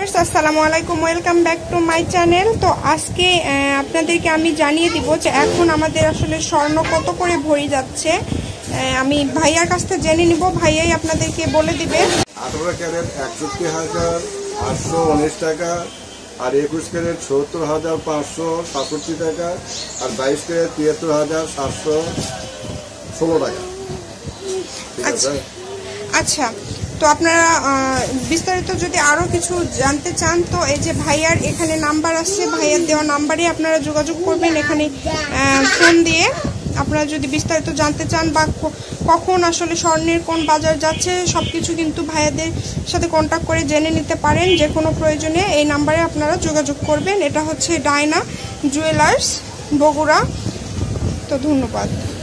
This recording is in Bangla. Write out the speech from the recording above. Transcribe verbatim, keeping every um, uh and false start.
আসসালামু আলাইকুম, welcome back to my channel. তো আজকে আপনাদেরকে আমি জানিয়ে দিব যে এখন আমাদের আসলে স্বর্ণ কত করে ভরি যাচ্ছে। আমি ভাইয়ার কাছ থেকে জেনে নিব, ভাইয়াই আপনাদেরকে বলে দিবে। আঠারো ক্যারেট একষট্টি হাজার আটশো উনিশ টাকা, আর একুশ ক্যারেট সত্তর হাজার পাঁচশো সাতষট্টি টাকা, আর বাইশ ক্যারেট তিয়াত্তর হাজার সাতশো ষোলো টাকা। ঠিক আছে। আচ্ছা, তো আপনারা বিস্তারিত যদি আরও কিছু জানতে চান তো এই যে ভাইয়ার এখানে নাম্বার আছে, ভাইয়ার দেওয়া নাম্বারে আপনারা যোগাযোগ করবেন। এখানে ফোন দিয়ে আপনারা যদি বিস্তারিত জানতে চান বা কখন আসলে স্বর্ণের কোন বাজার যাচ্ছে সব কিছু কিন্তু ভাইয়াদের সাথে কন্ট্যাক্ট করে জেনে নিতে পারেন। যে কোনো প্রয়োজনে এই নাম্বারে আপনারা যোগাযোগ করবেন। এটা হচ্ছে ডায়না জুয়েলার্স, বগুড়া। তো ধন্যবাদ।